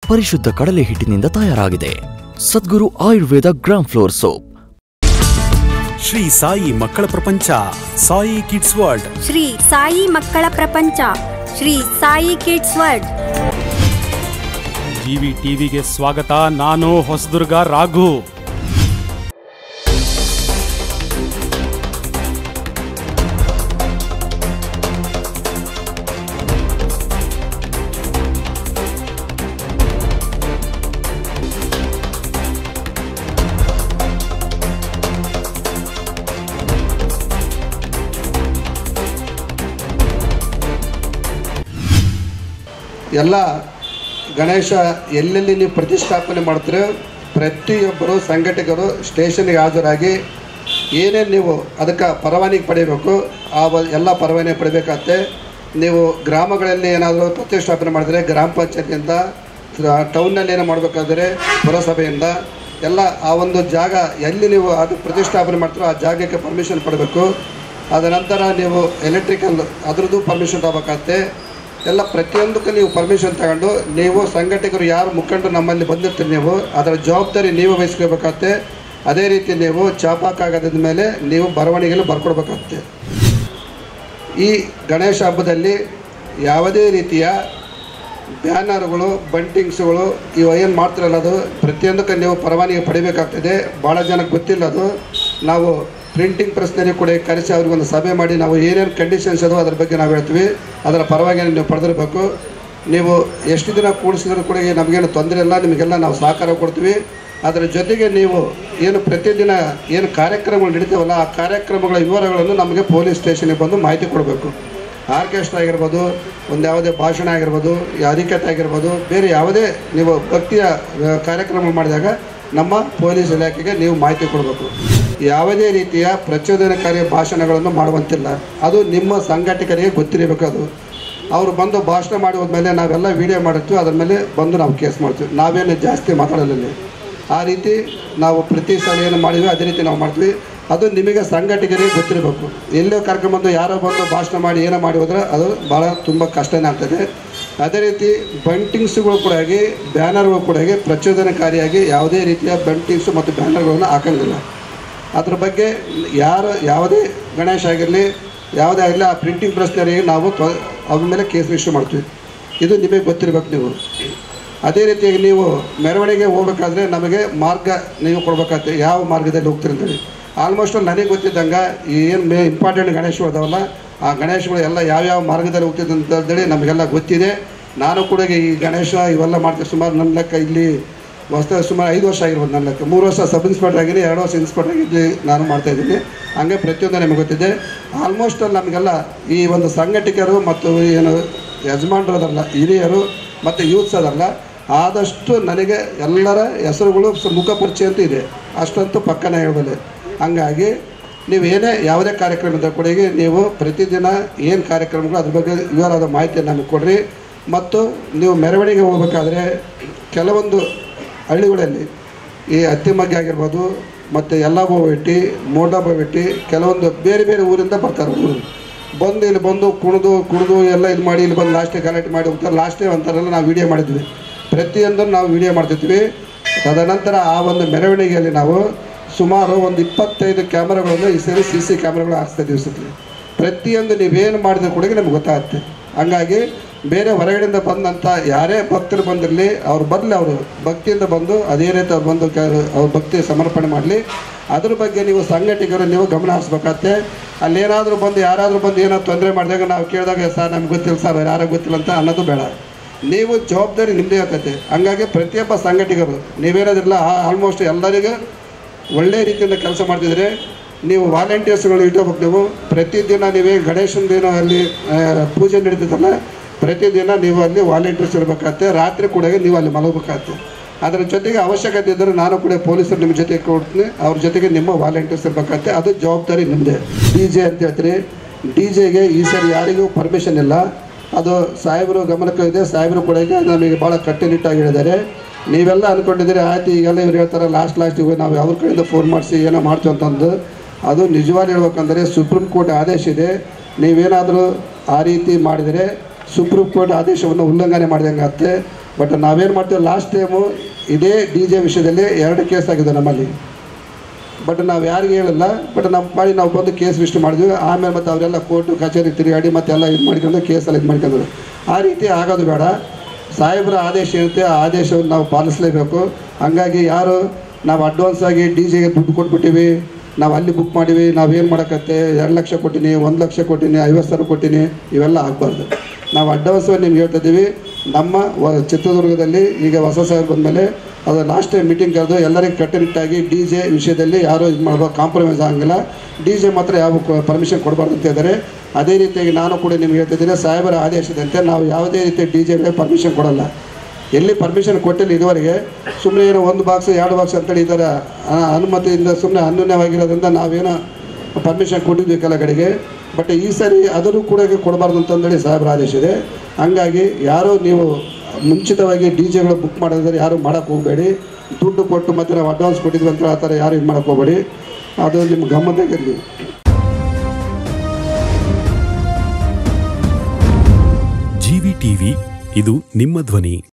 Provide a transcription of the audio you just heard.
ಪರಿಶುದ್ಧ ಕಡಲೆ ಹಿಟ್ಟಿನಿಂದ ತಯಾರಾಗಿದೆ. Sadguru Ayurveda gram flour soap. Shri Sai ಮಕ್ಕಳ ಪ್ರಪಂಚ, ಸಾಯಿ ಕಿಡ್ಸ್ ವರ್ಲ್ಡ್. ಶ್ರೀ ಸಾಯಿ ಮಕ್ಕಳ ಪ್ರಪಂಚ, Shri Sai kids world. GV ಟಿವಿಗೆ ಸ್ವಾಗತ. ನಾನು ಹೊಸದುರ್ಗ ರಾಘು. ಎಲ್ಲ ಗಣೇಶ ಎಲ್ಲೆಲ್ಲಿ ನೀವು ಪ್ರತಿಷ್ಠಾಪನೆ ಮಾಡ್ತೀರೋ ಪ್ರತಿಯೊಬ್ಬರು ಸಂಘಟಕರು ಸ್ಟೇಷನ್ಗೆ ಹಾಜರಾಗಿ ಏನೇನು ನೀವು ಅದಕ್ಕೆ ಪರವಾನಗಿ ಪಡಿಬೇಕು ಎಲ್ಲ ಪರವಾನಗಿ ಪಡಿಬೇಕಾಗತ್ತೆ. ನೀವು ಗ್ರಾಮಗಳಲ್ಲಿ ಏನಾದರೂ ಪ್ರತಿಷ್ಠಾಪನೆ ಮಾಡಿದ್ರೆ ಗ್ರಾಮ ಪಂಚಾಯತಿಯಿಂದ, ಟೌನ್ನಲ್ಲಿ ಏನೋ ಮಾಡಬೇಕಾದ್ರೆ ಪುರಸಭೆಯಿಂದ ಎಲ್ಲ ಆ ಒಂದು ಜಾಗ ಎಲ್ಲಿ ನೀವು ಅದು ಪ್ರತಿಷ್ಠಾಪನೆ ಮಾಡ್ತೀರೋ ಆ ಜಾಗಕ್ಕೆ ಪರ್ಮಿಷನ್ ಪಡಬೇಕು. ಅದ ನಂತರ ನೀವು ಎಲೆಕ್ಟ್ರಿಕಲ್ ಅದರದ್ದು ಪರ್ಮಿಷನ್ ತಗೋಬೇಕಾಗತ್ತೆ. ಎಲ್ಲ ಪ್ರತಿಯೊಂದಕ್ಕೂ ನೀವು ಪರ್ಮಿಷನ್ ತಗೊಂಡು ನೀವು ಸಂಘಟಕರು ಯಾರು ಮುಖಂಡರು ನಮ್ಮಲ್ಲಿ ಬಂದಿರ್ತೀರಿ ನೀವು ಅದರ ಜವಾಬ್ದಾರಿ ನೀವು ವಹಿಸ್ಕೋಬೇಕಾಗತ್ತೆ. ಅದೇ ರೀತಿ ನೀವು ಚಾಪಾಕಾಗದ ಮೇಲೆ ನೀವು ಬರವಣಿಗೆಯಲ್ಲಿ ಬರ್ಕೊಡ್ಬೇಕಾಗತ್ತೆ. ಈ ಗಣೇಶ ಹಬ್ಬದಲ್ಲಿ ಯಾವುದೇ ರೀತಿಯ ಬ್ಯಾನರ್ಗಳು, ಬಂಟಿಂಗ್ಸ್ಗಳು ಇವು ಏನು ಮಾಡ್ತಿರಲ್ಲ ಅದು ಪ್ರತಿಯೊಂದಕ್ಕೆ ನೀವು ಪರವಾನಗಿ ಪಡಿಬೇಕಾಗ್ತದೆ. ಭಾಳ ಜನಕ್ಕೆ ಗೊತ್ತಿಲ್ಲ ಅದು. ನಾವು ಪ್ರಿಂಟಿಂಗ್ ಪ್ರೆಸ್ನಲ್ಲಿ ಕೂಡ ಕರೆಸಿ ಅವ್ರಿಗೊಂದು ಸಭೆ ಮಾಡಿ ನಾವು ಏನೇನು ಕಂಡೀಷನ್ಸ್ ಅದೋ ಅದ್ರ ಬಗ್ಗೆ ನಾವು ಹೇಳ್ತೀವಿ. ಅದರ ಪರವಾಗಿ ನೀವು ಪಡೆದಿರಬೇಕು. ನೀವು ಎಷ್ಟು ದಿನ ಕೂಡಿಸಿದ್ರು ಕೂಡ ನಮಗೇನು ತೊಂದರೆ ಇಲ್ಲ, ನಿಮಗೆಲ್ಲ ನಾವು ಸಹಕಾರ ಕೊಡ್ತೀವಿ. ಅದರ ಜೊತೆಗೆ ನೀವು ಏನು ಪ್ರತಿದಿನ ಏನು ಕಾರ್ಯಕ್ರಮಗಳು ನಡೀತಾವಲ್ಲ ಆ ಕಾರ್ಯಕ್ರಮಗಳ ವಿವರಗಳನ್ನು ನಮಗೆ ಪೊಲೀಸ್ ಸ್ಟೇಷನ್ಗೆ ಬಂದು ಮಾಹಿತಿ ಕೊಡಬೇಕು. ಆರ್ಕೆಸ್ಟ್ರಾ ಆಗಿರ್ಬೋದು, ಒಂದು ಯಾವುದೇ ಭಾಷಣ ಆಗಿರ್ಬೋದು, ಹರಿಕತೆ ಆಗಿರ್ಬೋದು, ಬೇರೆ ಯಾವುದೇ ನೀವು ಭಕ್ತಿಯ ಕಾರ್ಯಕ್ರಮ ಮಾಡಿದಾಗ ನಮ್ಮ ಪೊಲೀಸ್ ಇಲಾಖೆಗೆ ನೀವು ಮಾಹಿತಿ ಕೊಡಬೇಕು. ಯಾವುದೇ ರೀತಿಯ ಪ್ರಚೋದನಕಾರಿ ಭಾಷಣಗಳನ್ನು ಮಾಡುವಂತಿಲ್ಲ. ಅದು ನಿಮ್ಮ ಸಂಘಟಕರಿಗೆ ಗೊತ್ತಿರಬೇಕು. ಅದು ಅವರು ಬಂದು ಭಾಷಣ ಮಾಡಿ ಹೋದ್ಮೇಲೆ ನಾವೆಲ್ಲ ವೀಡಿಯೋ ಮಾಡಿರ್ತೀವಿ, ಅದ್ರ ಮೇಲೆ ಬಂದು ನಾವು ಕೇಸ್ ಮಾಡ್ತೀವಿ. ನಾವೇನು ಜಾಸ್ತಿ ಮಾತಾಡಲಿಲ್ಲ. ಆ ರೀತಿ ನಾವು ಪ್ರತಿ ಸಲ ಏನು ಮಾಡಿದ್ವಿ ಅದೇ ರೀತಿ ನಾವು ಮಾಡ್ತೀವಿ. ಅದು ನಿಮಗೆ ಸಂಘಟಕರಿಗೆ ಗೊತ್ತಿರಬೇಕು. ಎಲ್ಲೋ ಕರ್ಕೊಂಬಂದು ಯಾರೋ ಬಂದು ಭಾಷಣ ಮಾಡಿ ಏನೋ ಮಾಡಿ ಹೋದ್ರೆ ಅದು ಭಾಳ ತುಂಬ ಕಷ್ಟನೇ ಆಗ್ತದೆ. ಅದೇ ರೀತಿ ಬಂಟಿಂಗ್ಸ್ಗಳು ಕೂಡ ಆಗಿ ಬ್ಯಾನರ್ಗಳು ಕೂಡ ಆಗಿ ಪ್ರಚೋದನಕಾರಿಯಾಗಿ ಯಾವುದೇ ರೀತಿಯ ಬಂಟಿಂಗ್ಸು ಮತ್ತು ಬ್ಯಾನರ್ಗಳನ್ನು ಹಾಕೋಂಗಿಲ್ಲ. ಅದ್ರ ಬಗ್ಗೆ ಯಾವುದೇ ಗಣೇಶ ಆಗಿರಲಿ ಯಾವುದೇ ಆಗಲಿ ಆ ಪ್ರಿಂಟಿಂಗ್ ಪ್ರೆಸ್ನವರಿಗೆ ನಾವು ಅದ್ರ ಮೇಲೆ ಕೇಸ್ ಇಶ್ಯೂ ಮಾಡ್ತೀವಿ. ಇದು ನಿಮಗೆ ಗೊತ್ತಿರಬೇಕು. ನೀವು ಅದೇ ರೀತಿಯಾಗಿ ನೀವು ಮೆರವಣಿಗೆ ಹೋಗ್ಬೇಕಾದ್ರೆ ನಮಗೆ ಮಾರ್ಗ ನೀವು ಕೊಡ್ಬೇಕಾಗ್ತದೆ. ಯಾವ ಮಾರ್ಗದಲ್ಲಿ ಹೋಗ್ತೀರಿ ಅಂತೇಳಿ ಆಲ್ಮೋಸ್ಟ್ ನನಗೆ ಗೊತ್ತಿದ್ದಂಗೆ ಏನು ಇಂಪಾರ್ಟೆಂಟ್ ಗಣೇಶಗಳು ಅದಾವಲ್ಲ ಆ ಗಣೇಶಗಳು ಎಲ್ಲ ಯಾವ್ಯಾವ ಮಾರ್ಗದಲ್ಲಿ ಹೋಗ್ತಿದ್ದೆ ಅಂತೇಳಿ ನಮಗೆಲ್ಲ ಗೊತ್ತಿದೆ. ನಾನು ಕೂಡ ಈ ಗಣೇಶ ಇವೆಲ್ಲ ಮಾಡ್ತೀವಿ. ಸುಮಾರು ನನ್ನ ಲೆಕ್ಕ ಇಲ್ಲಿ ಹೊಸ ಸುಮಾರು 5 ವರ್ಷ ಆಗಿರ್ಬೋದು. ನನ್ನ ಲೆಕ್ಕ 3 ವರ್ಷ ಸಬ್ ಇನ್ಸ್ಪೆಕ್ಟರ್ ಆಗಿದ್ದೀನಿ, 2 ವರ್ಷ ಇನ್ಸ್ಪೆಕ್ಟರ್ ಆಗಿದ್ದು ನಾನು ಮಾಡ್ತಾಯಿದ್ದೀನಿ. ಹಂಗೆ ಪ್ರತಿಯೊಂದು ನಮಗೆ ಗೊತ್ತಿದೆ. ಆಲ್ಮೋಸ್ಟ್ ಅಲ್ಲಿ ನಮಗೆಲ್ಲ ಈ ಒಂದು ಸಂಘಟಕರು ಮತ್ತು ಏನು ಯಜಮಾನರು ಅದಲ್ಲ, ಹಿರಿಯರು ಮತ್ತು ಯೂತ್ಸ್ ಅದಲ್ಲ, ಆದಷ್ಟು ನನಗೆ ಎಲ್ಲರ ಹೆಸರುಗಳು ಮುಖ ಪರಿಚಯ ಅಂತೂ ಇದೆ. ಅಷ್ಟಂತೂ ಪಕ್ಕನೇ ಹೇಳಬಲ್ಲೆ. ಹಂಗಾಗಿ ನೀವು ಯಾವುದೇ ಕಾರ್ಯಕ್ರಮದ ಕೂಡ ನೀವು ಪ್ರತಿದಿನ ಏನು ಕಾರ್ಯಕ್ರಮಗಳು ಅದ್ರ ಬಗ್ಗೆ ವಿವರವಾದ ಮಾಹಿತಿಯನ್ನು ನಮಗೆ ಕೊಡ್ರಿ. ಮತ್ತು ನೀವು ಮೆರವಣಿಗೆ ಹೋಗಬೇಕಾದ್ರೆ ಕೆಲವೊಂದು ಹಳ್ಳಿಗಳಲ್ಲಿ ಈ ಅತ್ತಿಮಗ್ಗೆ ಆಗಿರ್ಬೋದು ಮತ್ತು ಯಲ್ಲಾಬೋವೆಟ್ಟಿ, ಮೋಡಾಬೋವೆಟ್ಟಿ ಕೆಲವೊಂದು ಬೇರೆ ಬೇರೆ ಊರಿಂದ ಬರ್ತಾರೆ. ಬಂದು ಇಲ್ಲಿ ಬಂದು ಕುಣಿದು ಎಲ್ಲ ಇದು ಮಾಡಿ ಇಲ್ಲಿ ಬಂದು ಲಾಸ್ಟಿಗೆ ಗಲಾಟೆ ಮಾಡಿ ಹೋಗ್ತಾರೆ. ಲಾಸ್ಟೇ ಅಂತಾರೆಲ್ಲ ನಾವು ವೀಡಿಯೋ ಮಾಡಿದ್ವಿ. ಪ್ರತಿಯೊಂದನ್ನು ನಾವು ವೀಡಿಯೋ ಮಾಡ್ತಿದ್ವಿ. ತದನಂತರ ಆ ಒಂದು ಮೆರವಣಿಗೆಯಲ್ಲಿ ನಾವು ಸುಮಾರು ಒಂದು 25 ಕ್ಯಾಮ್ರಾಗಳನ್ನು ಈ ಸರಿ CC ಕ್ಯಾಮ್ರಾಗಳು ಹಾಕ್ಸ್ತಾ ದಿವಸಕ್ಕೆ. ಪ್ರತಿಯೊಂದು ನೀವೇನು ಮಾಡಿದ್ರೆ ಕೂಡ ನಮ್ಗೆ ಗೊತ್ತಾಗುತ್ತೆ. ಹಂಗಾಗಿ ಬೇರೆ ಹೊರಗಡೆಯಿಂದ ಬಂದಂಥ ಯಾರೇ ಭಕ್ತರು ಬಂದಿರಲಿ ಅವ್ರು ಬರಲಿ, ಅವರು ಭಕ್ತಿಯಿಂದ ಬಂದು ಅದೇ ರೀತಿ ಅವ್ರು ಬಂದು ಅವ್ರ ಭಕ್ತಿ ಸಮರ್ಪಣೆ ಮಾಡಲಿ. ಅದ್ರ ಬಗ್ಗೆ ನೀವು ಸಂಘಟಕರು ನೀವು ಗಮನ ಹರಿಸ್ಬೇಕಾಗತ್ತೆ. ಅಲ್ಲೇನಾದರೂ ಬಂದು ಯಾರಾದರೂ ಬಂದು ಏನೋ ತೊಂದರೆ ಮಾಡಿದಾಗ ನಾವು ಕೇಳಿದಾಗ ಸರ್ ನಮ್ಗೆ ಗೊತ್ತಿಲ್ಲ ಸರ್ ಯಾರೋ ಗೊತ್ತಿಲ್ಲ ಅಂತ ಅನ್ನೋದು ಬೇಡ. ನೀವು ಜವಾಬ್ದಾರಿ ನಿಮ್ಮದೇ ಇರ್ತೈತೆ. ಹಂಗಾಗಿ ಪ್ರತಿಯೊಬ್ಬ ಸಂಘಟಕರು ನೀವೇನೋದಿಲ್ಲ ಆಲ್ಮೋಸ್ಟ್ ಎಲ್ಲರಿಗೂ ಒಳ್ಳೆಯ ರೀತಿಯಿಂದ ಕೆಲಸ ಮಾಡ್ತಿದ್ರೆ ನೀವು ವಾಲಂಟಿಯರ್ಸ್ಗಳು ಇಟ್ಕೋಬೇಕು. ನೀವು ಪ್ರತಿದಿನ ನೀವೇ ಗಣೇಶಂದೇನೋ ಅಲ್ಲಿ ಪೂಜೆ ನಡೀತದಲ್ಲ ಪ್ರತಿದಿನ ನೀವು ಅಲ್ಲಿ ವಾಲಂಟಿಯರ್ಸ್ ಇರಬೇಕಾಗತ್ತೆ. ರಾತ್ರಿ ಕೂಡ ನೀವು ಅಲ್ಲಿ ಮಲಗಬೇಕಾಗತ್ತೆ. ಅದರ ಜೊತೆಗೆ ಅವಶ್ಯಕತೆ ಇದ್ದರೆ ನಾನು ಕೂಡ ಪೊಲೀಸರು ನಿಮ್ಮ ಜೊತೆಗೆ ಕೊಡ್ತೀನಿ. ಅವ್ರ ಜೊತೆಗೆ ನಿಮ್ಮ ವಾಲಂಟಿಯರ್ಸ್ ಇರಬೇಕಾಗತ್ತೆ. ಅದು ಜವಾಬ್ದಾರಿ ನಿಮ್ಮದೇ. DJ ಅಂತ ಹೇಳ್ತೀರಿ. DJಗೆ ಈ ಸರಿ ಯಾರಿಗೂ ಪರ್ಮಿಷನ್ ಇಲ್ಲ. ಅದು ಸಾಹೇಬರು ಗಮನಕ್ಕೆ ಇದೆ. ಸಾಹೇಬರು ಕೂಡ ನಮಗೆ ಭಾಳ ಕಟ್ಟುನಿಟ್ಟಾಗಿ ಹೇಳಿದ್ದಾರೆ. ನೀವೆಲ್ಲ ಅಂದ್ಕೊಂಡಿದ್ದೀರಿ ಆಯ್ತು ಈಗೆಲ್ಲ ಇವ್ರು ಹೇಳ್ತಾರೆ ಲಾಸ್ಟಿಗೆ ನಾವು ಅವ್ರ ಕಡೆಯಿಂದ ಫೋನ್ ಮಾಡಿಸಿ ಏನೋ ಮಾಡ್ತೀವಿ ಅಂತಂದು. ಅದು ನಿಜವಾಗಿ ಹೇಳ್ಬೇಕಂದ್ರೆ ಸುಪ್ರೀಂ ಕೋರ್ಟ್ ಆದೇಶ ಇದೆ. ನೀವೇನಾದರೂ ಆ ರೀತಿ ಮಾಡಿದರೆ ಸುಪ್ರೀಂ ಕೋರ್ಟ್ ಆದೇಶವನ್ನು ಉಲ್ಲಂಘನೆ ಮಾಡಿದಂಗೆ ಆಗುತ್ತೆ. ಬಟ್ ನಾವೇನು ಮಾಡ್ತೀವಿ, ಲಾಸ್ಟ್ ಟೈಮು ಇದೇ ಡಿ ಜೆ ವಿಷಯದಲ್ಲಿ 2 ಕೇಸ್ ಆಗಿದೆ ನಮ್ಮಲ್ಲಿ. ಬಟ್ ನಾವು ಯಾರಿಗೆ ಹೇಳಿಲ್ಲ, ಬಟ್ ನಮ್ಮ ಮಾಡಿ ನಾವು ಬಂದು ಕೇಸ್ ರಿಜಿಸ್ಟರ್ ಮಾಡಿದ್ವಿ. ಆಮೇಲೆ ಮತ್ತು ಅವರೆಲ್ಲ ಕೋರ್ಟು ಕಚೇರಿ ತಿರುಗಾಡಿ ಮತ್ತೆಲ್ಲ ಇದು ಮಾಡ್ಕೊಂಡು ಕೇಸೆಲ್ಲ ಇದು ಮಾಡ್ಕೊಂಡ್ರು. ಆ ರೀತಿ ಆಗೋದು ಬೇಡ. ಸಾಹೇಬರ ಆದೇಶ ಇರುತ್ತೆ, ಆ ಆದೇಶವನ್ನು ನಾವು ಪಾಲಿಸಲೇಬೇಕು. ಹಂಗಾಗಿ ಯಾರು ನಾವು ಅಡ್ವಾನ್ಸ್ ಆಗಿ ಡಿ ಜೆಗೆ ದುಡ್ಡು ಕೊಟ್ಬಿಟ್ಟಿವಿ, ನಾವು ಅಲ್ಲಿ ಬುಕ್ ಮಾಡೀವಿ, ನಾವೇನು ಮಾಡೋಕ್ಕತ್ತೆ, 2 ಲಕ್ಷ ಕೊಟ್ಟಿನಿ, 1 ಲಕ್ಷ ಕೊಟ್ಟಿನಿ, 50,000 ಕೊಟ್ಟಿನಿ, ಇವೆಲ್ಲ ಆಗಬಾರ್ದು. ನಾವು ಅಡ್ವಾನ್ಸ್ ನಿಮ್ಗೆ ಹೇಳ್ತಿದ್ದೀವಿ. ನಮ್ಮ ಚಿತ್ರದುರ್ಗದಲ್ಲಿ ಈಗ ಹೊಸ ಸಾಹೇಬ್ ಬಂದಮೇಲೆ ಅದು ಲಾಸ್ಟ್ ಟೈಮ್ ಮೀಟಿಂಗ್ ಕರೆದು ಎಲ್ಲರಿಗೂ ಕಟ್ಟುನಿಟ್ಟಾಗಿ ಡಿ ಜೆ ವಿಷಯದಲ್ಲಿ ಯಾರೂ ಇದು ಮಾಡ್ಬೋದು, ಕಾಂಪ್ರಮೈಸ್ ಆಗಂಗಿಲ್ಲ. ಡಿ ಜೆ ಮಾತ್ರ ಯಾವ ಪರ್ಮಿಷನ್ ಕೊಡಬಾರ್ದು ಅಂತ ಇದ್ದಾರೆ. ಅದೇ ರೀತಿಯಾಗಿ ನಾನು ಕೂಡ ನಿಮ್ಗೆ ಹೇಳ್ತಿದ್ದೀನಿ, ಸಾಹೇಬರ ಆದೇಶದಂತೆ ನಾವು ಯಾವುದೇ ರೀತಿ ಡಿ ಜೆಗೆ ಪರ್ಮಿಷನ್ ಕೊಡಲ್ಲ. ಎಲ್ಲಿ ಪರ್ಮಿಷನ್ ಕೊಟ್ಟಿಲ್ಲ ಇದುವರೆಗೆ, ಸುಮ್ಮನೆ ಏನೋ 1 ಬಾಕ್ಸ್ 2 ಬಾಕ್ಸ್ ಅಂತೇಳಿ ಇದರ ಅನುಮತಿಯಿಂದ ಸುಮ್ಮನೆ ಅನ್ಯೂನ್ಯವಾಗಿರೋದ್ರಿಂದ ನಾವೇನೋ ಪರ್ಮಿಷನ್ ಕೊಟ್ಟಿದ್ವಿ ಕೆಲ ಕಡೆಗೆ. ಬಟ್ ಈ ಸರಿ ಅದನ್ನು ಕೂಡ ಕೊಡಬಾರ್ದು ಅಂತಂದೇಳಿ ಸಾಹೇಬರ ಆದೇಶ ಇದೆ. ಹಂಗಾಗಿ ಯಾರೋ ನೀವು ಮುಂಚಿತವಾಗಿ ಡಿ ಜೆಗಳು ಬುಕ್ ಮಾಡೋದ್ರೆ ಯಾರು ಮಾಡೋಕ್ಕೆ ಹೋಗಬೇಡಿ. ದುಡ್ಡು ಕೊಟ್ಟು ಮತ್ತು ನಾವು ಅಡ್ವಾನ್ಸ್ ಕೊಟ್ಟಿದ್ವಿ ಅಂತ ಆ ಥರ ಯಾರು ಇದು ಮಾಡೋಕ್ಕೆ ಹೋಗಬೇಡಿ. ಅದು ನಿಮ್ಮ ಗಮನದಾಗಿರಲಿ. ಜಿವಿ ಟಿವಿ, ಇದು ನಿಮ್ಮ ಧ್ವನಿ.